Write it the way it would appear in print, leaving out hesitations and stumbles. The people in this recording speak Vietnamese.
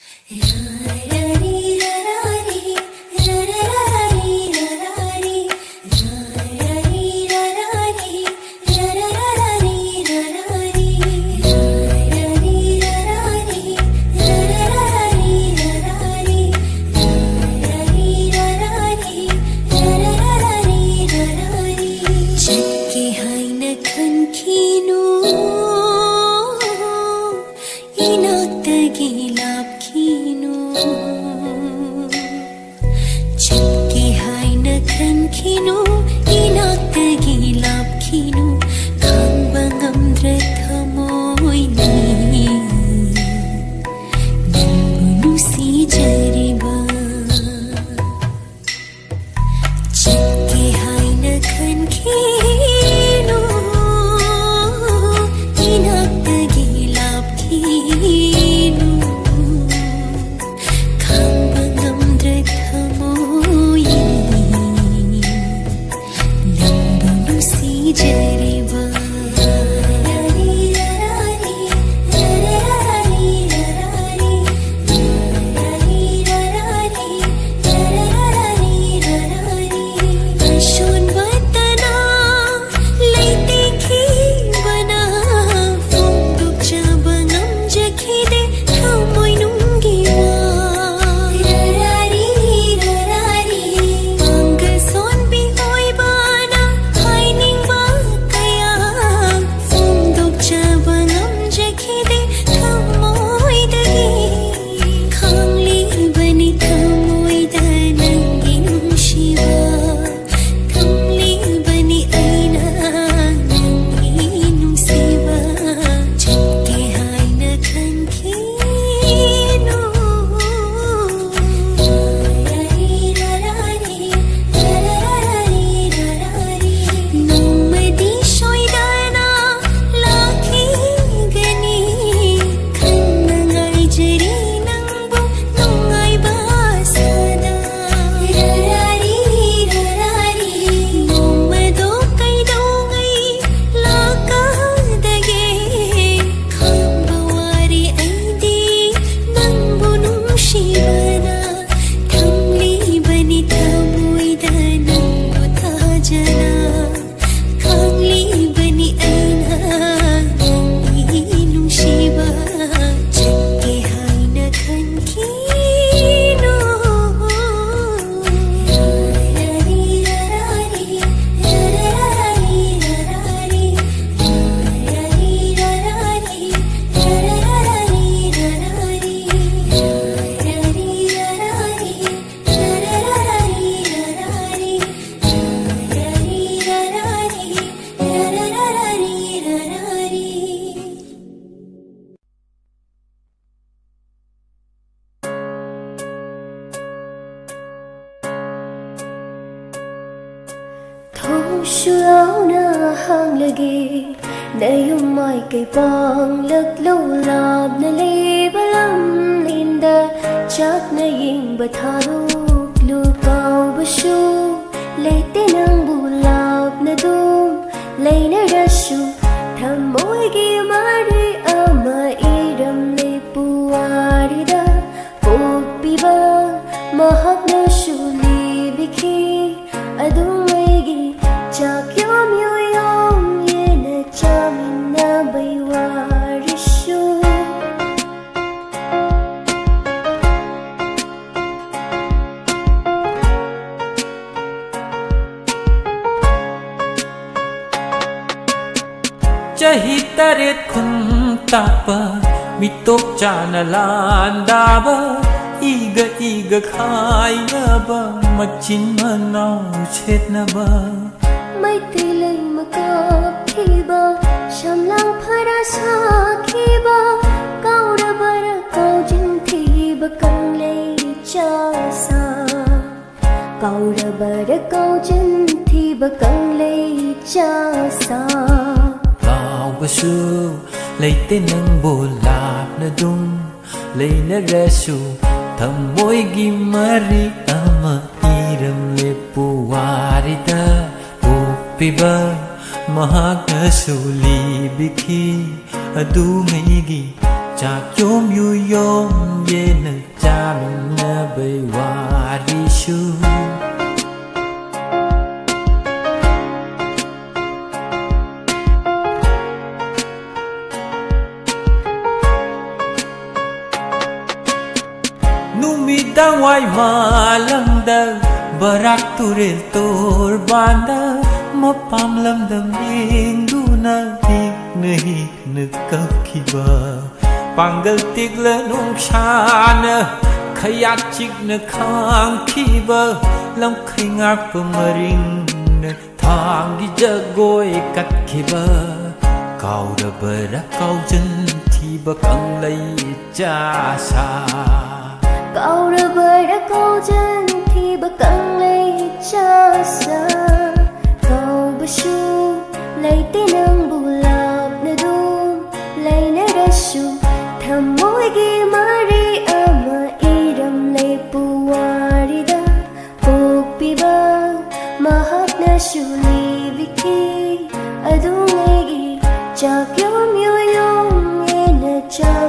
Shuauna hang lagi na yung may kay pang laglawlab na libalam linda chak na yung batarok lukaw basyo lete ng bulab na dum lay na rasyo tamoy gimari ama idam lay puwari da pupiba mahak na syuli biki adung Chak yom yom ye na chamin na baywarisyo Chahi taret khun tapa mitok chana landa ba iga iga khai na ba machin manau chet na ba May tilay magkakiba Siyam lang para sa kiba Kaura bara kaujin tiba kang lay chasa Kaura bara kaujin tiba kang lay chasa Kaw basu lay tinang bulap na dum Lay na resu tamoy gimari ama iram lepuwari da Piba mahak na suli biki adu ngaigi chak yom yu yom ye na Numidang wai malangda barak turil torbanda mapam lamdam yengduna hik nakakiba pangal tigla nung shana khayat chik na khang kiba lam khingak pamaring na thangi jagoi kat kiba kauda bara kaujan thiba kanglai cha sa kauda bara kaujan thiba kanglai cha sa kau basu lai tinang bulap na dum lai na rasu thamoy gi mari ama iram lai puwarida pokpiba mahak na shuli viki adungai gi chakyom yoyom ena cha